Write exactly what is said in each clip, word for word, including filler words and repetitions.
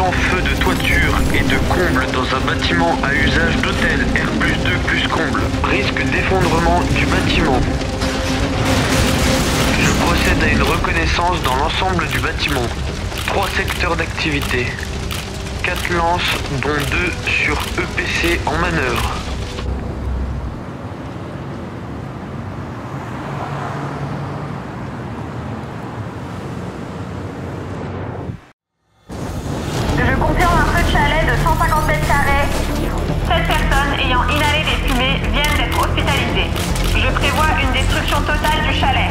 feu de toiture et de comble dans un bâtiment à usage d'hôtel R plus deux plus comble. Risque d'effondrement du bâtiment. Je procède à une reconnaissance dans l'ensemble du bâtiment. Trois secteurs d'activité. Quatre lances, dont deux sur E P C en manœuvre. Je confirme un feu de chalet de cent cinquante mètres carrés. sept personnes ayant inhalé des fumées viennent d'être hospitalisées. Je prévois une destruction totale du chalet.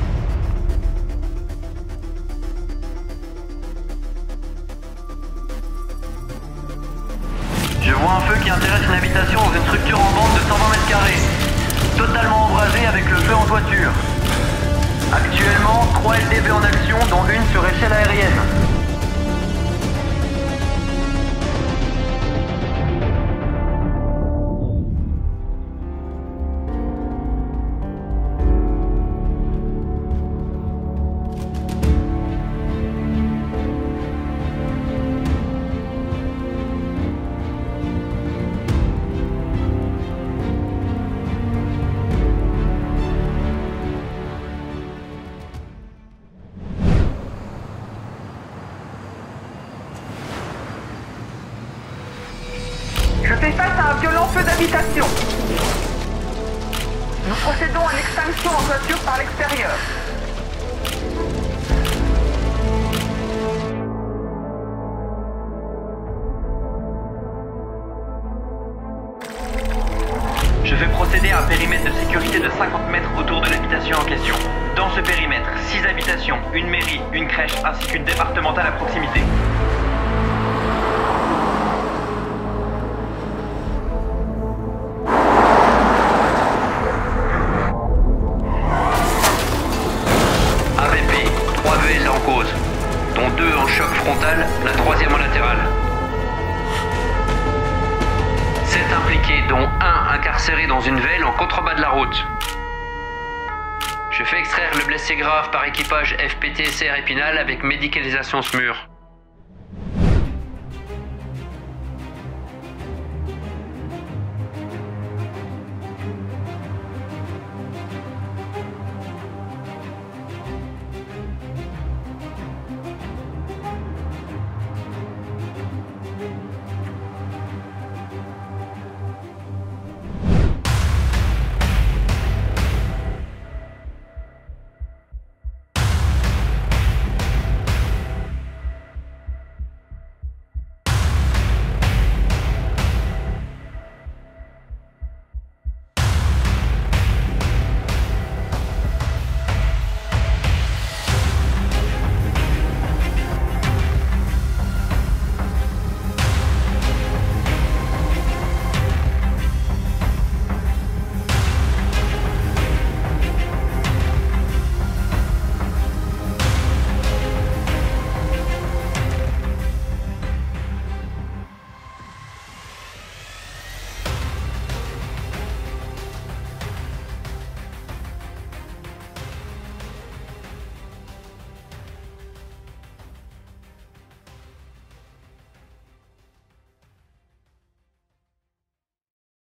Je vois un feu qui intéresse une habitation dans une structure en bande de cent vingt mètres carrés. Totalement embrasé avec le feu en toiture. Actuellement, trois L D V en action, dont une sur échelle aérienne. Je fais face à un violent feu d'habitation. Nous procédons à l'extinction en toiture par l'extérieur. Je vais procéder à un périmètre de sécurité de cinquante mètres autour de l'habitation en question. Dans ce périmètre, six habitations, une mairie, une crèche ainsi qu'une départementale à proximité. A V P, trois V S en cause, dont deux en choc frontal, la troisième en latéral. sept impliqués, dont un incarcéré dans une velle en contrebas de la route. Je fais extraire le blessé grave par équipage F P T C R Épinal avec médicalisation S M U R.